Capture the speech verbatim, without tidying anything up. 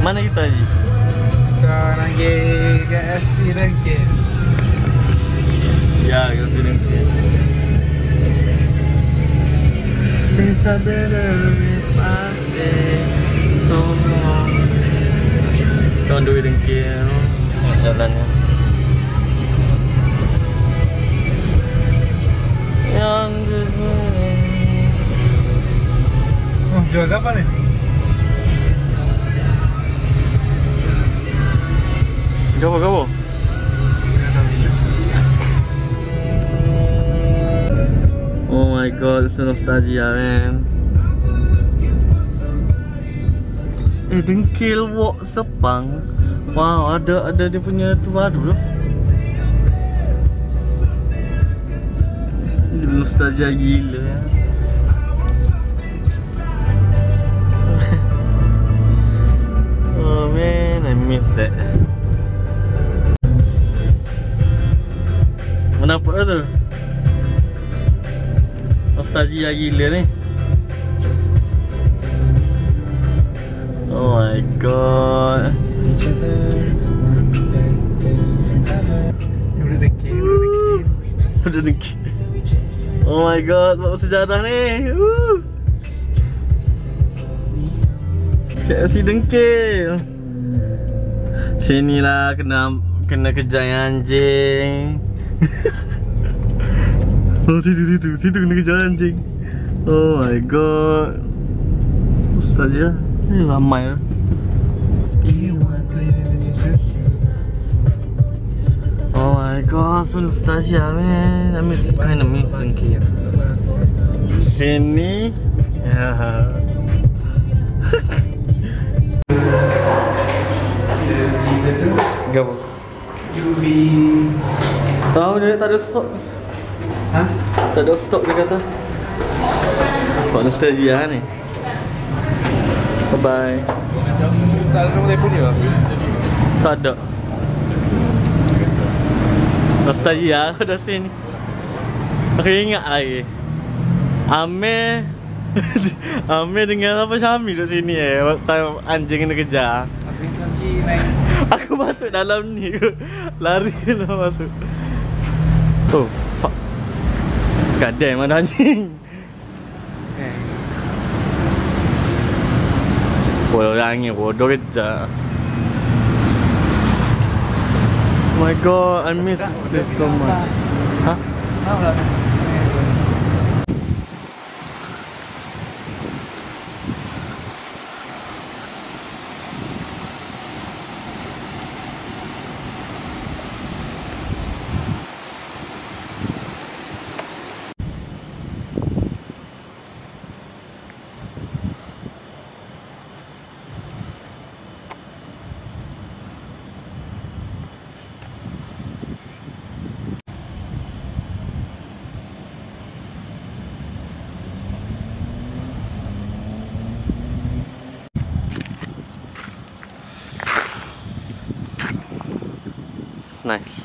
Mana kita Haji? Kau nak pergi ke F C Dengkil. Ya, ke F C Dengkil. Since I better if I stay so long. Tahun dua Dengkil. Jalannya. Yang Oh, jual kapal ni? Gapo gapo? Oh my god, it's so nostalgia man. Eh, Dengkil Walk Sepang. Wow, ada ada dia punya tu baru tu. Ini nostalgia gila ya. Oh man, I miss that. Mana apa tu? Nostalgia gila ni. Oh my god. Udah Dengkil, udah Dengkil. Udah Dengkil. Oh my god, sebab sejarah ni. Woo. K F C Dengkil. Sinilah kena kena kejar anjing. Oh, situ situ situ kena kejar anjing. Oh my god. Ustaz ya. Ni ramai lah. Oh my god, so nostalgia man. I miss kind of miss Dengkil. Sini. Ya. Gapo? Juvi. Tahu dia tak ada stok. Hah? Tak ada stok dia kata. Sebab nostalgia ni. Bye bye. Tak ada nombor telefon dia? Tak ada. Nostalgia aku dah sini. Aku ingat lagi. Amir Amir dengan apa Syami kat sini eh. Waktu anjing kena kejar. Lagi naik. Aku masuk dalam ni. Lari lah masuk. Oh, fuck. God damn, ada anjing. Okay. Bodoh angin, bodoh kejar. Oh my god, I miss this place so much. Hah? Tahu lah. Nice.